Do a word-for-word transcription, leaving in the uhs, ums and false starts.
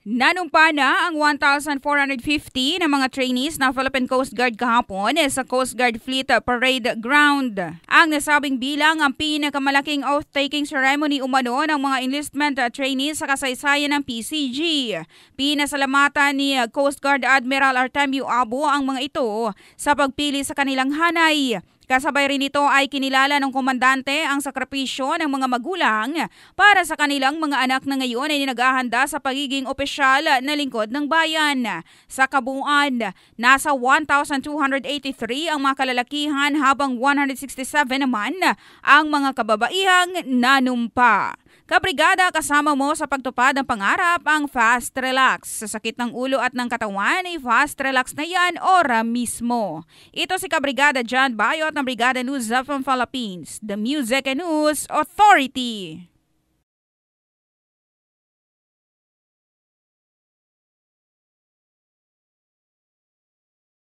Nanumpa na ang one thousand four hundred fifty na mga trainees ng Philippine Coast Guard kahapon sa Coast Guard Fleet Parade Ground. Ang nasabing bilang ang pinakamalaking oath-taking ceremony umano ng mga enlistment trainees sa kasaysayan ng P C G. Pinasalamatan ni Coast Guard Admiral Artemio Abo ang mga ito sa pagpili sa kanilang hanay. Kasabay rin ito ay kinilala ng komandante ang sakripisyo ng mga magulang para sa kanilang mga anak na ngayon ay naghahanda sa pagiging opisyal na lingkod ng bayan. Sa kabuuan, nasa one thousand two hundred eighty-three ang mga kalalakihan habang one hundred sixty-seven naman ang mga kababaihang nanumpa. Kabrigada, kasama mo sa pagtupad ng pangarap ang Fast Relax. Sa sakit ng ulo at ng katawan ay Fast Relax na yan ora mismo. Ito si Kabrigada John Bayot ng Brigada News of Philippines, the Music and News Authority.